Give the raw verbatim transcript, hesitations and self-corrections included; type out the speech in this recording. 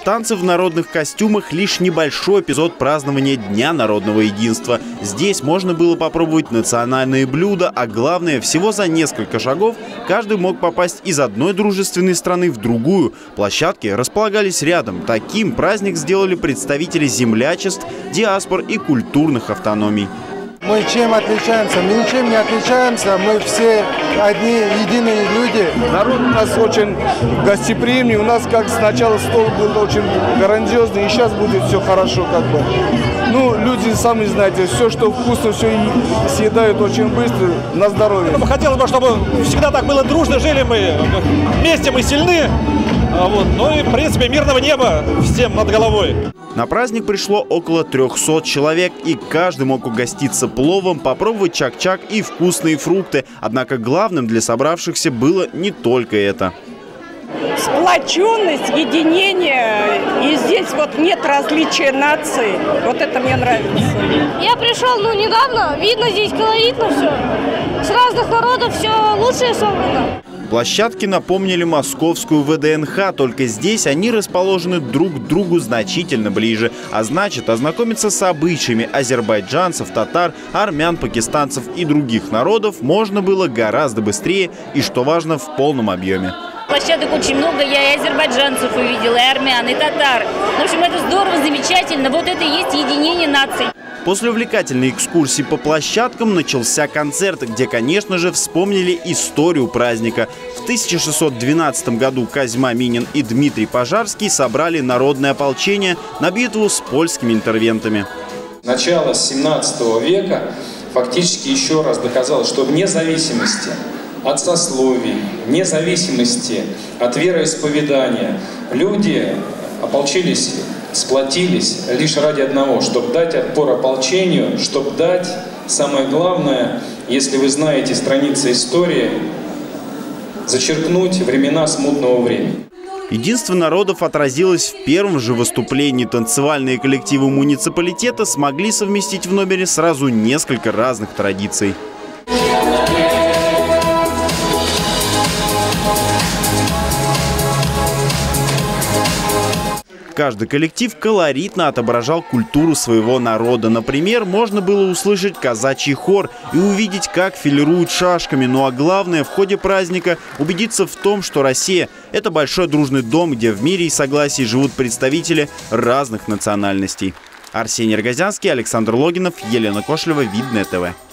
Танцы в народных костюмах – лишь небольшой эпизод празднования Дня народного единства. Здесь можно было попробовать национальные блюда, а главное, всего за несколько шагов каждый мог попасть из одной дружественной страны в другую. Площадки располагались рядом. Таким праздник сделали представители землячеств, диаспор и культурных автономий. Мы чем отличаемся? Мы ничем не отличаемся. Мы все одни, единые люди. Народ у нас очень гостеприимный. У нас как сначала стол был очень грандиозный, и сейчас будет все хорошо как бы. Ну, люди, сами знаете, все, что вкусно, все съедают очень быстро, на здоровье. Хотелось бы, чтобы всегда так было дружно, жили мы, вместе мы сильны. Вот. Ну и, в принципе, мирного неба всем над головой. На праздник пришло около трёхсот человек, и каждый мог угоститься пловом, попробовать чак-чак и вкусные фрукты. Однако главным для собравшихся было не только это. Сплоченность, единение, и здесь вот нет различия наций. Вот это мне нравится. Я пришел, ну, недавно, видно здесь колоритно все. С разных народов все лучшее собрано. Площадки напомнили московскую вэ дэ эн ха, только здесь они расположены друг к другу значительно ближе. А значит, ознакомиться с обычаями азербайджанцев, татар, армян, пакистанцев и других народов можно было гораздо быстрее и, что важно, в полном объеме. Площадок очень много, я и азербайджанцев увидела, и армян, и татар. В общем, это здорово, замечательно. Вот это и есть единение наций. После увлекательной экскурсии по площадкам начался концерт, где, конечно же, вспомнили историю праздника. В тысяча шестьсот двенадцатом году Козьма Минин и Дмитрий Пожарский собрали народное ополчение на битву с польскими интервентами. Начало семнадцатого века фактически еще раз доказало, что вне зависимости от сословий, вне зависимости от вероисповедания люди ополчились, сплотились лишь ради одного, чтобы дать отпор ополчению, чтобы дать, самое главное, если вы знаете страницы истории, зачеркнуть времена смутного времени. Единство народов отразилось в первом же выступлении. Танцевальные коллективы муниципалитета смогли совместить в номере сразу несколько разных традиций. Каждый коллектив колоритно отображал культуру своего народа. Например, можно было услышать казачий хор и увидеть, как филируют шашками. Ну а главное, в ходе праздника убедиться в том, что Россия – это большой дружный дом, где в мире и согласии живут представители разных национальностей. Арсений Рогозянский, Александр Логинов, Елена Кошлева, Видное тэ вэ.